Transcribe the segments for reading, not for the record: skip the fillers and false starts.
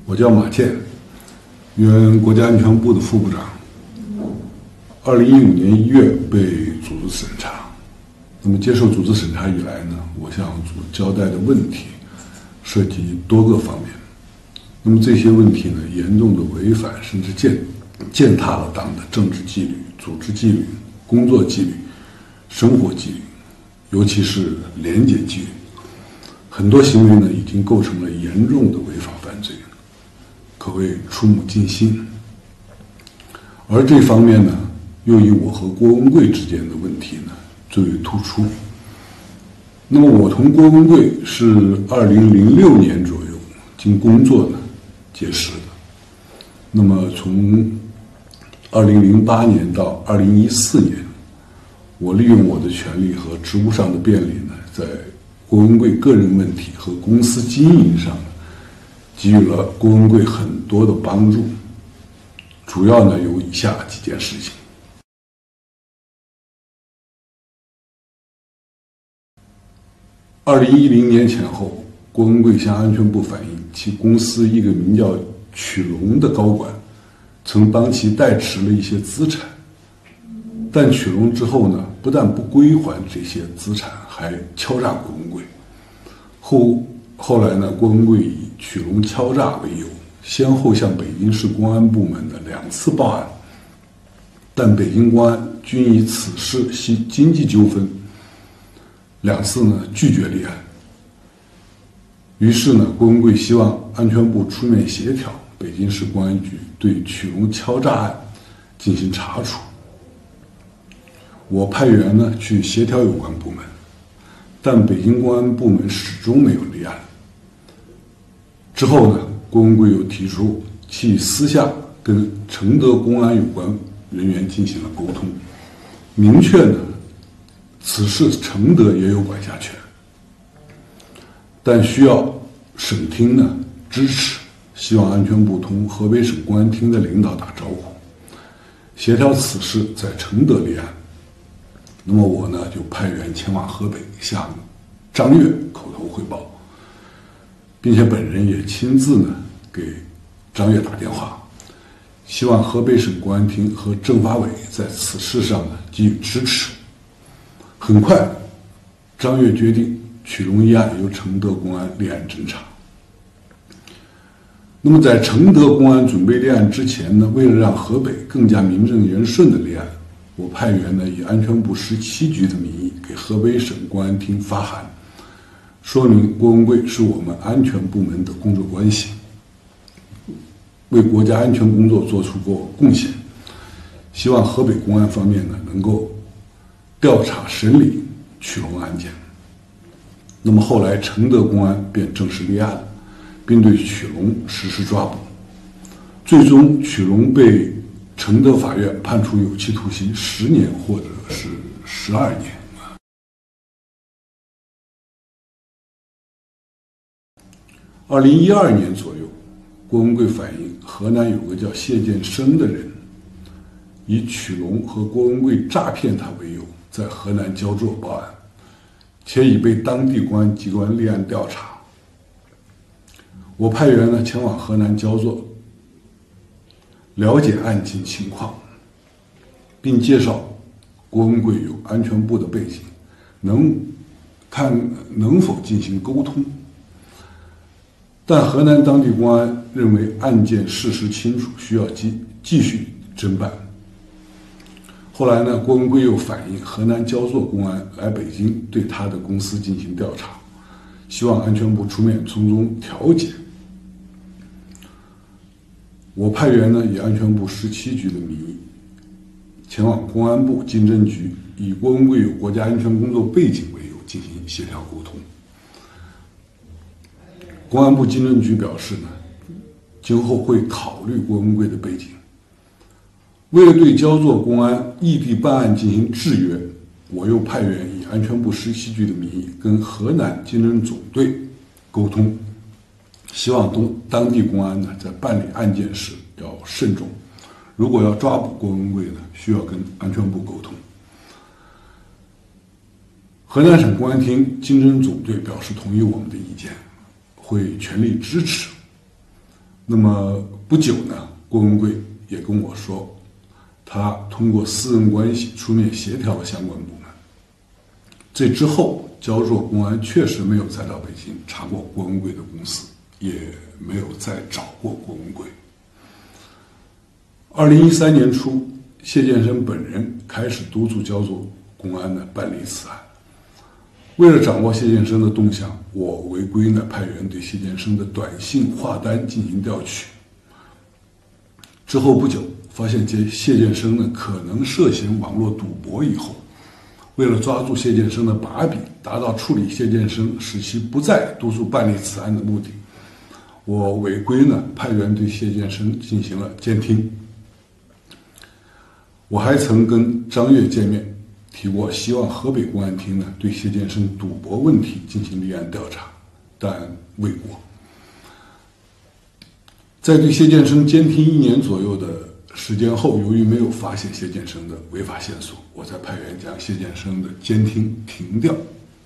我叫马建，原国家安全部的副部长。2015年1月被组织审查。那么接受组织审查以来呢，我向组交代的问题涉及多个方面。那么这些问题呢，严重的违反甚至践踏了党的政治纪律、组织纪律、工作纪律、生活纪律，尤其是廉洁纪律。很多行为呢，已经构成了严重的违法犯罪，可谓触目惊心。而这方面呢，又以我和郭文贵之间的问题呢最为突出。那么我同郭文贵是2006年左右经工作呢结识的。那么从2008年到2014年，我利用我的权利和职务上的便利呢，在郭文贵个人问题和公司经营上给予了郭文贵很多的帮助，主要呢有以下几件事情。2010年前后，郭文贵向安全部反映，其公司一个名叫曲龙的高管曾帮其代持了一些资产，但曲龙之后呢，不但不归还这些资产，还敲诈郭文贵。后来呢，郭文贵以曲龙敲诈为由，先后向北京市公安部门的2次报案，但北京公安均以此事系经济纠纷2次呢拒绝立案。于是呢，郭文贵希望安全部出面协调，北京市公安局对曲龙敲诈案进行查处。我派员呢去协调有关部门，但北京公安部门始终没有立案。之后呢，郭文贵又提出其私下跟承德公安有关人员进行了沟通，明确呢此事承德也有管辖权，但需要省厅呢支持，希望安全部同河北省公安厅的领导打招呼，协调此事在承德立案。那么我呢就派员前往河北向张越口头汇报，并且本人也亲自呢给张越打电话，希望河北省公安厅和政法委在此事上呢给予支持。很快，张越决定曲龙一案由承德公安立案侦查。那么在承德公安准备立案之前呢，为了让河北更加名正言顺的立案，我派员呢以安全部17局的名义给河北省公安厅发函，说明郭文贵是我们安全部门的工作关系，为国家安全工作做出过贡献，希望河北公安方面呢能够调查审理曲龙案件。那么后来承德公安便正式立案了，并对曲龙实施抓捕。最终曲龙被承德法院判处有期徒刑10年或者是12年。2012年左右，郭文贵反映河南有个叫谢建生的人，以曲龙和郭文贵诈骗他为由，在河南焦作报案，且已被当地公安机关立案调查。我派员呢前往河南焦作，了解案情情况，并介绍郭文贵有安全部的背景，能否进行沟通。但河南当地公安认为案件事实清楚，需要继续侦办。后来呢，郭文贵又反映河南焦作公安来北京对他的公司进行调查，希望安全部出面从中调解。我派员呢以安全部17局的名义前往公安部经侦局，以郭文贵有国家安全工作背景为由进行协调沟通。公安部经侦局表示呢，今后会考虑郭文贵的背景。为了对焦作公安异地办案进行制约，我又派员以安全部17局的名义跟河南经侦总队沟通，希望当地公安呢在办理案件时要慎重，如果要抓捕郭文贵呢，需要跟安全部沟通。河南省公安厅经侦总队表示同意我们的意见，会全力支持。 那么不久呢，郭文贵也跟我说，他通过私人关系出面协调了相关部门。这之后，焦作公安确实没有再到北京查过郭文贵的公司，也没有再找过郭文贵。2013年初，谢建生本人开始督促焦作公安呢办理此案。为了掌握谢建生的动向，我违规呢派员对谢建生的短信话单进行调取。之后不久，发现谢建生呢可能涉嫌网络赌博以后，为了抓住谢建生的把柄，达到处理谢建生使其不再督促办理此案的目的，我违规呢派员对谢建生进行了监听。我还曾跟张悦见面，提过希望河北公安厅呢对谢建生赌博问题进行立案调查，但未果。在对谢建生监听1年左右的时间后，由于没有发现谢建生的违法线索，我才派员将谢建生的监听停掉。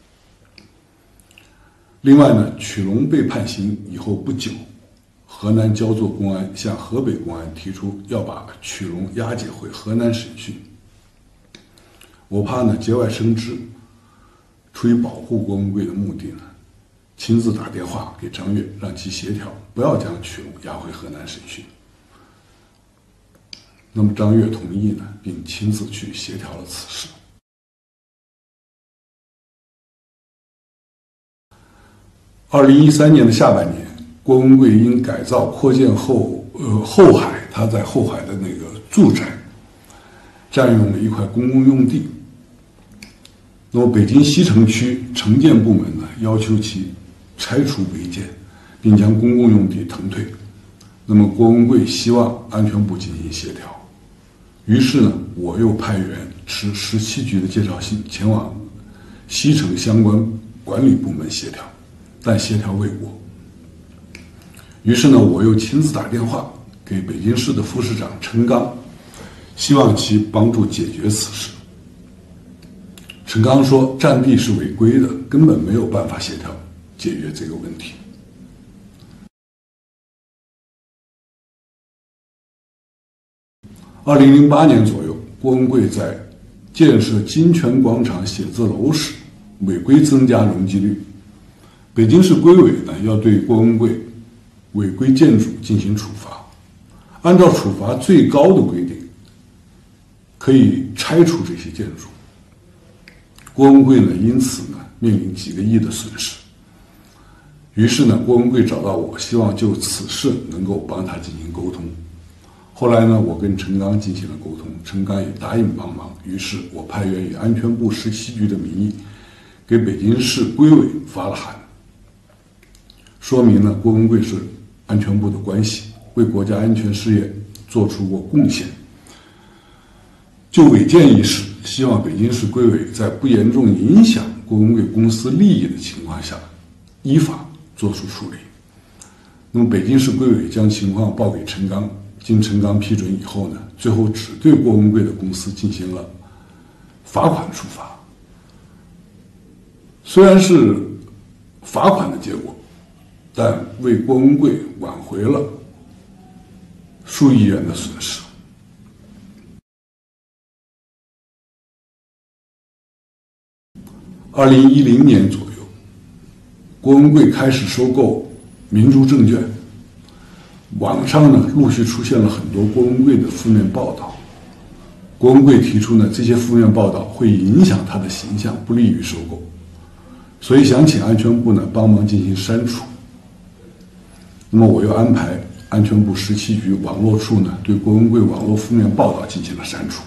另外呢，曲龙被判刑以后不久，河南焦作公安向河北公安提出要把曲龙押解回河南审讯。我怕呢节外生枝，出于保护郭文贵的目的呢，亲自打电话给张悦，让其协调，不要将曲龙押回河南审讯。那么张悦同意呢，并亲自去协调了此事。2013年的下半年，郭文贵因改造扩建后海，他在后海的那个住宅占用了一块公共用地。那么北京西城区城建部门呢，要求其拆除违建，并将公共用地腾退。那么郭文贵希望安全部进行协调，于是呢，我又派员持17局的介绍信前往西城相关管理部门协调，但协调未果。于是呢，我又亲自打电话给北京市的副市长陈刚，希望其帮助解决此事。陈刚说，占地是违规的，根本没有办法协调解决这个问题。2008年左右，郭文贵在建设金泉广场写字楼时违规增加容积率，北京市规委呢要对郭文贵违规建筑进行处罚。按照处罚最高的规定，可以拆除这些建筑。郭文贵呢因此呢面临几个亿的损失。于是呢，郭文贵找到我，希望就此事能够帮他进行沟通。后来呢，我跟陈刚进行了沟通，陈刚也答应帮忙。于是我派员以安全部17局的名义，给北京市规委发了函，说明呢郭文贵是安全部的关系，为国家安全事业做出过贡献。就违建一事，希望北京市规委在不严重影响郭文贵公司利益的情况下，依法作出处理。那么北京市规委将情况报给陈刚，经陈刚批准以后呢，最后只对郭文贵的公司进行了罚款处罚。虽然是罚款的结果，但为郭文贵挽回了数亿元的损失。2010年左右，郭文贵开始收购明珠证券，网上呢陆续出现了很多郭文贵的负面报道。郭文贵提出呢，这些负面报道会影响他的形象，不利于收购，所以想请安全部呢帮忙进行删除。那么我又安排安全部17局网络处呢对郭文贵网络负面报道进行了删除。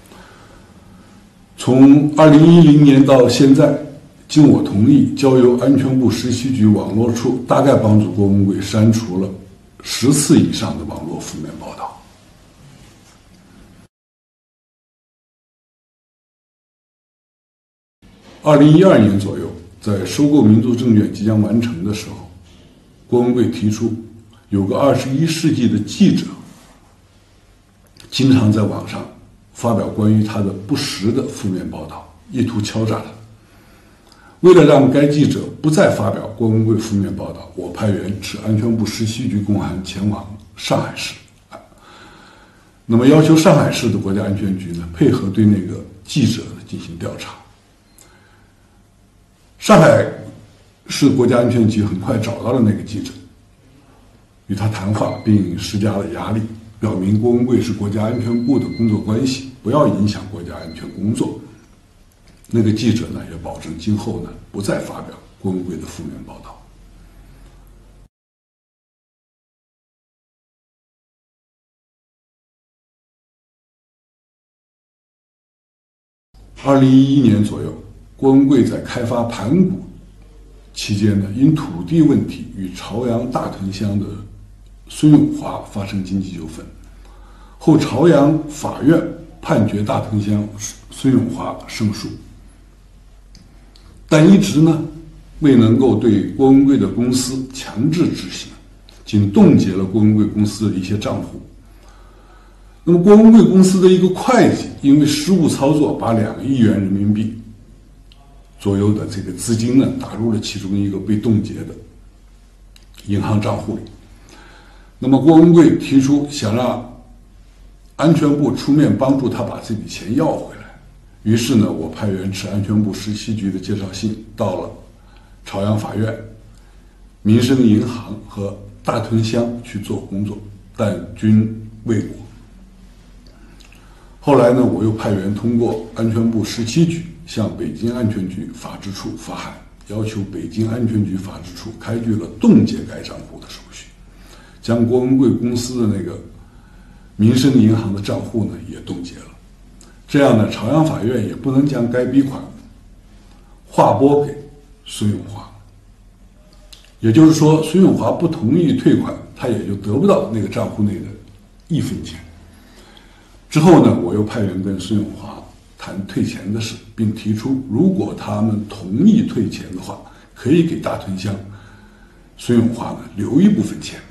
从2010年到现在，经我同意，交由安全部17局网络处大概帮助郭文贵删除了10次以上的网络负面报道。2012年左右，在收购民族证券即将完成的时候，郭文贵提出，有个21世纪的记者经常在网上发表关于他的不实的负面报道，意图敲诈他。 为了让该记者不再发表郭文贵负面报道，我派员持安全部十七局公函前往上海市，那么要求上海市的国家安全局呢配合对那个记者进行调查。上海市国家安全局很快找到了那个记者，与他谈话，并施加了压力，表明郭文贵是国家安全部的工作关系，不要影响国家安全工作。那个记者呢也保证今后呢不再发表郭文贵的负面报道。2011年左右，郭文贵在开发盘古期间呢，因土地问题与朝阳大屯乡的孙永华发生经济纠纷，后朝阳法院判决大屯乡孙永华胜诉，但一直呢未能够对郭文贵的公司强制执行，仅冻结了郭文贵公司的一些账户。那么郭文贵公司的一个会计因为失误操作，把2亿元人民币左右的这个资金呢打入了其中一个被冻结的银行账户里。那么郭文贵提出想让安全部出面帮助他把这笔钱要回来，于是呢我派员持安全部17局的介绍信到了朝阳法院、民生银行和大屯乡去做工作，但均未果。后来呢，我又派员通过安全部17局向北京安全局法制处发函，要求北京安全局法制处开具了冻结该账户的手续，将郭文贵公司的那个民生银行的账户呢也冻结了。这样呢，朝阳法院也不能将该笔款划拨给孙永华。也就是说，孙永华不同意退款，他也就得不到那个账户内的1分钱。之后呢，我又派员跟孙永华谈退钱的事，并提出如果他们同意退钱的话，可以给大屯乡孙永华呢留一部分钱，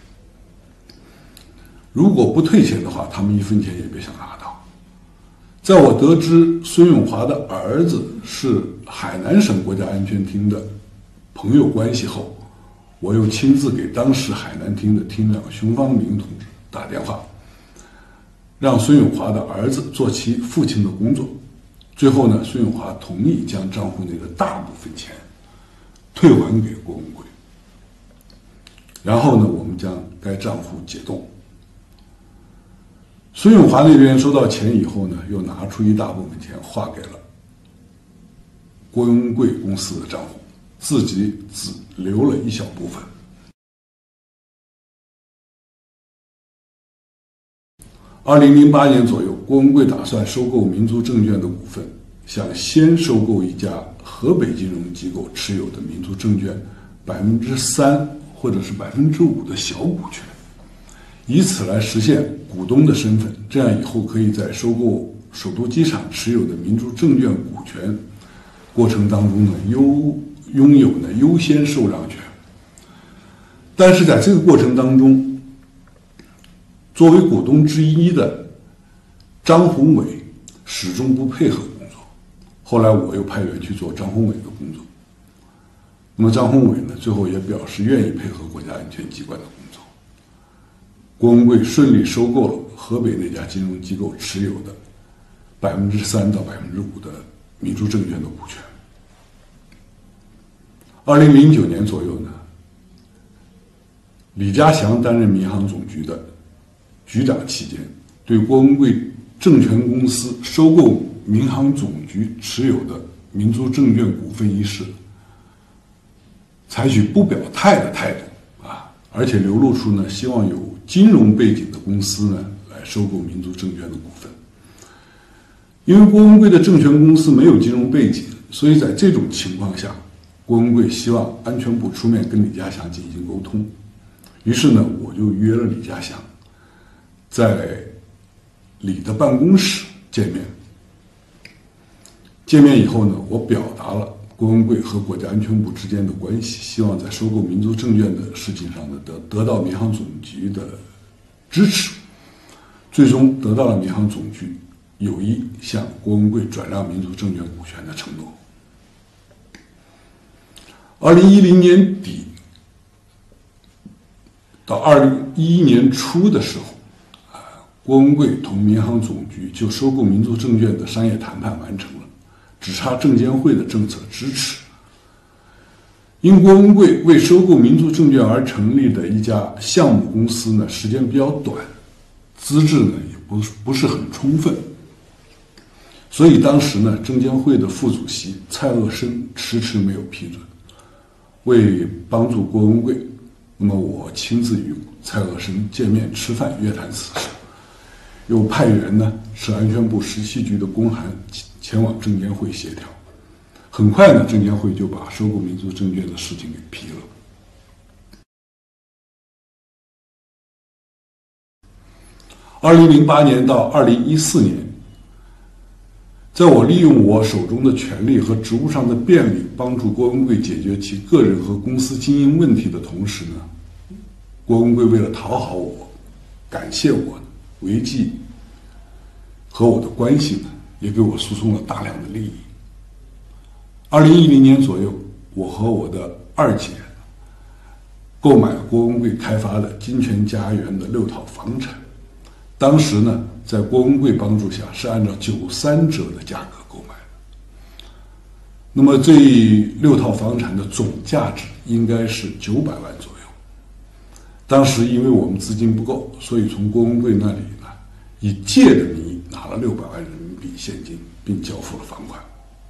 如果不退钱的话，他们1分钱也别想拿到。在我得知孙永华的儿子是海南省国家安全厅的朋友关系后，我又亲自给当时海南厅的厅长熊方明同志打电话，让孙永华的儿子做其父亲的工作。最后呢，孙永华同意将账户内的大部分钱退还给郭文贵，然后呢，我们将该账户解冻。孙永华那边收到钱以后呢，又拿出一大部分钱划给了郭文贵公司的账户，自己只留了一小部分。2008年左右，郭文贵打算收购民族证券的股份，想先收购一家河北金融机构持有的民族证券3%或者是5%的小股权，以此来实现股东的身份，这样以后可以在收购首都机场持有的民族证券股权过程当中呢，拥有呢优先受让权。但是在这个过程当中，作为股东之一的张宏伟始终不配合工作，后来我又派员去做张宏伟的工作。那么张宏伟呢，最后也表示愿意配合国家安全机关的工作。郭文贵顺利收购了河北那家金融机构持有的3%到5%的民族证券的股权。2009年左右呢，李家祥担任民航总局的局长期间，对郭文贵证券公司收购民航总局持有的民族证券股份一事，采取不表态的态度而且流露出呢希望有金融背景的公司呢来收购民族证券的股份。因为郭文贵的证券公司没有金融背景，所以在这种情况下，郭文贵希望安全部出面跟李家祥进行沟通。于是呢，我就约了李家祥在李的办公室见面。见面以后呢，我表达了郭文贵和国家安全部之间的关系，希望在收购民族证券的事情上呢得到民航总局的支持。最终得到了民航总局有意向郭文贵转让民族证券股权的承诺。 2010年底到2011年初的时候，郭文贵同民航总局就收购民族证券的商业谈判完成了，只差证监会的政策支持。因郭文贵为收购民族证券而成立的一家项目公司呢，时间比较短，资质呢也不是很充分，所以当时呢，证监会的副主席蔡锷生迟没有批准。为帮助郭文贵，那么我亲自与蔡锷生见面吃饭，约谈此事，又派员呢是安全部十七局的公函前往证监会协调。很快呢，证监会就把收购民族证券的事情给批了。2008年到2014年，在我利用我手中的权力和职务上的便利，帮助郭文贵解决其个人和公司经营问题的同时呢，郭文贵为了讨好我、感谢我、维系和我的关系呢，也给我输送了大量的利益。2010年左右，我和我的二姐购买了郭文贵开发的金泉家园的6套房产。当时呢，在郭文贵帮助下，是按照93折的价格购买的。那么这6套房产的总价值应该是900万左右。当时因为我们资金不够，所以从郭文贵那里呢，以借的名义拿了600万人民币现金，并交付了房款。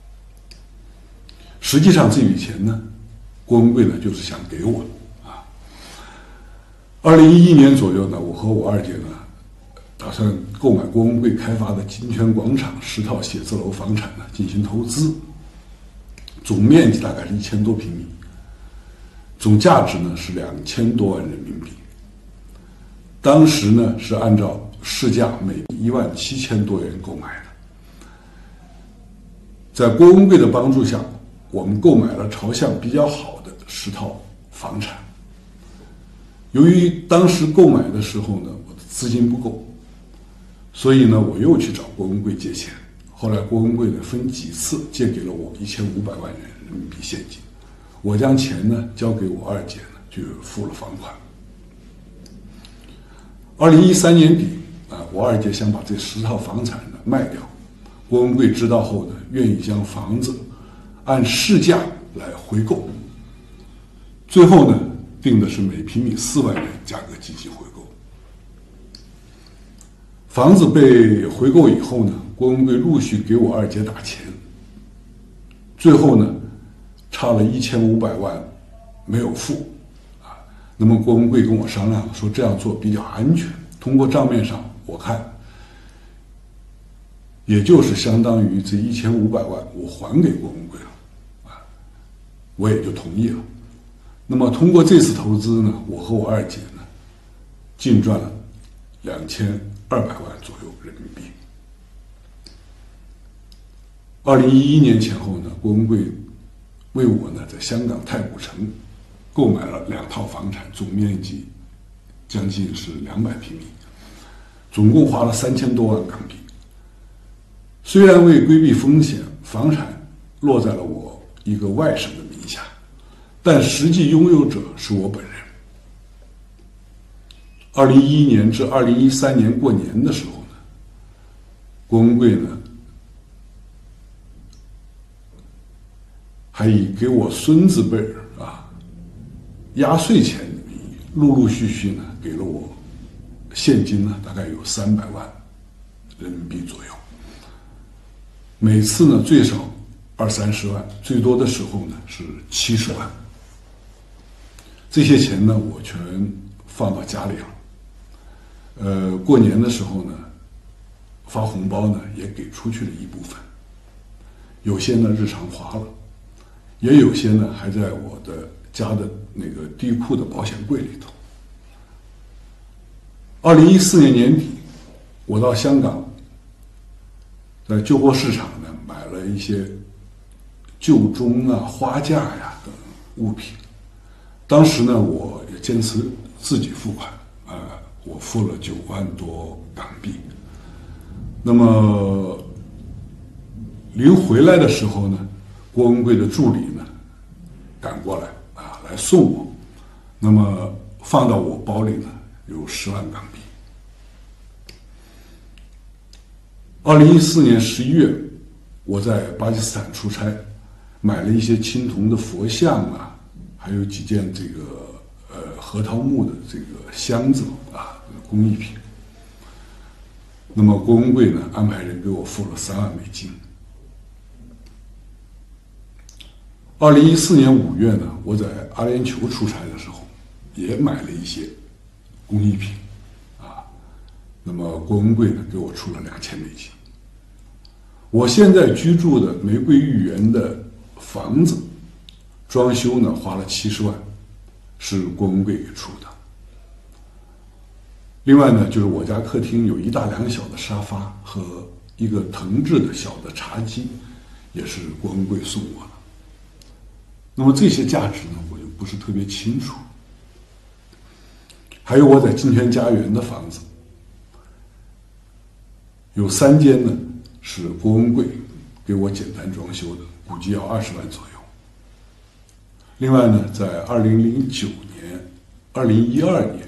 实际上这笔钱呢，郭文贵呢就是想给我啊。2011年左右呢，我和我二姐呢，打算购买郭文贵开发的金泉广场10套写字楼房产呢进行投资，总面积大概是1000多平米，总价值呢是2000多万人民币。当时呢是按照市价每17000多元购买的。在郭文贵的帮助下，我们购买了朝向比较好的10套房产。由于当时购买的时候呢，我的资金不够，所以呢，我又去找郭文贵借钱。后来郭文贵呢分几次借给了我1500万元人民币现金，我将钱呢交给我二姐呢，就付了房款。2013年底我二姐想把这10套房产呢卖掉，郭文贵知道后呢，愿意将房子按市价来回购，最后呢定的是每平米4万元价格进行回购。房子被回购以后呢，郭文贵陆续给我二姐打钱，最后呢差了1500万没有付啊。那么郭文贵跟我商量说，这样做比较安全，通过账面上我看，也就是相当于这1500万我还给郭文贵了啊，我也就同意了。那么通过这次投资呢，我和我二姐呢净赚了2200万左右人民币。2011年前后呢，郭文贵为我呢在香港太古城购买了2套房产，总面积将近是200平米，总共花了3000多万港币。虽然为规避风险，房产落在了我一个外甥的名下，但实际拥有者是我本人。2011年至2013年过年的时候呢，郭文贵呢还以给我孙子辈压岁钱的名义，陆续呢给了我现金呢，大概有300万人民币左右。每次呢最少20-30万，最多的时候呢是70万。这些钱呢我全放到家里了。过年的时候呢，发红包呢也给出去了一部分，有些呢日常花了，也有些呢还在我的家的那个地库的保险柜里头。2014年年底，我到香港，在旧货市场呢买了一些旧钟花架等物品。当时呢，我也坚持自己付款，我付了9万多港币。那么临回来的时候呢，郭文贵的助理呢赶过来， 来送我，那么放到我包里呢有10万港币。2014年11月，我在巴基斯坦出差，买了一些青铜的佛像啊，还有几件这个核桃木的这个箱子啊，工艺品。那么郭文贵呢安排人给我付了3万美金。2014年5月呢，我在阿联酋出差的时候，也买了一些工艺品，啊，那么郭文贵呢给我出了2000美金。我现在居住的玫瑰御园的房子装修呢花了70万，是郭文贵给出的。另外呢，就是我家客厅有1大2小的沙发和一个藤制的小的茶几，也是郭文贵送我的。那么这些价值呢，我就不是特别清楚。还有我在金泉家园的房子，有3间呢是郭文贵给我简单装修的，估计要20万左右。另外呢，在2009年、2012年，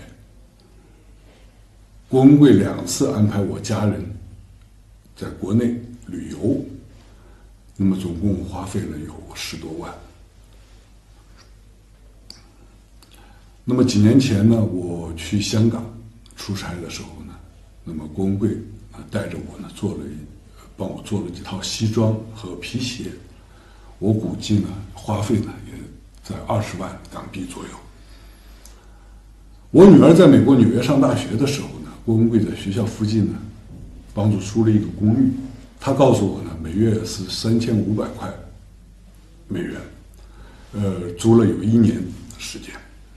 郭文贵2次安排我家人在国内旅游，那么总共花费了有10多万。那么几年前呢，我去香港出差的时候呢，那么郭文贵带着我呢帮我做了几套西装和皮鞋，我估计呢花费呢也在20万港币左右。我女儿在美国纽约上大学的时候呢，郭文贵在学校附近呢帮助租了一个公寓，他告诉我呢每月是3500块美元，租了有1年的时间。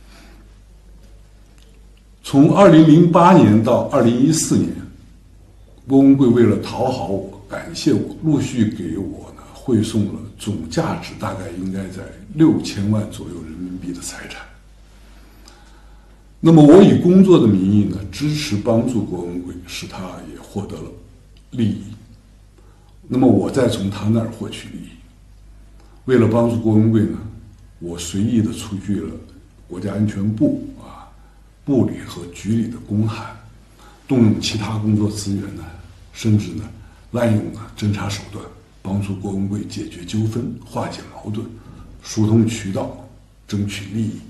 从2008年到2014年，郭文贵为了讨好我、感谢我，陆续给我呢汇送了总价值大概应该在6000万左右人民币的财产。那么我以工作的名义呢支持帮助郭文贵，使他也获得了利益。那么我再从他那儿获取利益。为了帮助郭文贵呢，我随意的出具了国家安全部部里和局里的公函，动用其他工作资源呢，甚至呢滥用侦查手段，帮助郭文贵解决纠纷、化解矛盾、疏通渠道、争取利益。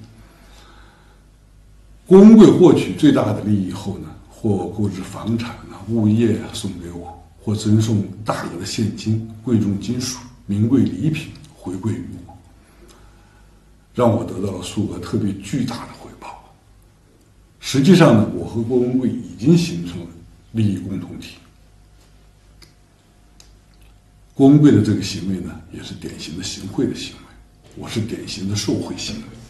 郭文贵获取最大的利益后呢，或购置房产物业送给我，或赠送大额的现金、贵重金属、名贵礼品回馈于我，让我得到了数额特别巨大的回报。实际上呢，我和郭文贵已经形成了利益共同体。郭文贵的这个行为呢，也是典型的行贿的行为，我是典型的受贿行为。